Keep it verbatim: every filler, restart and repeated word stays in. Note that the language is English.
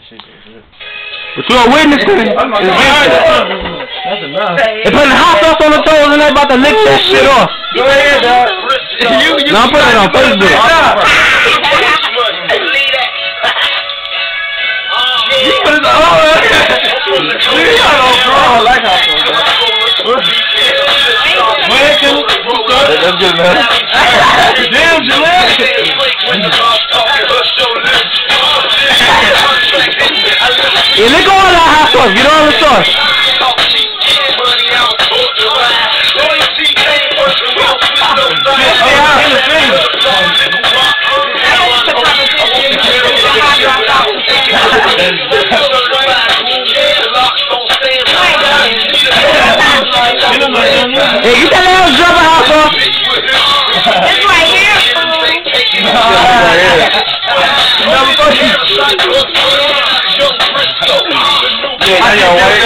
But you are witnessing it. That's enough. They putting hot sauce on the toes and they about to lick that shit off. Go ahead, dog. You, you, no, I'm putting it on Facebook. You put it on. I like hot sauce. That's good, man. Damn, Gillette. Yeah, lick all that hot sauce. Get all the sauce. Hey, get that little drop of hot sauce. It's right here. Yeah, I know,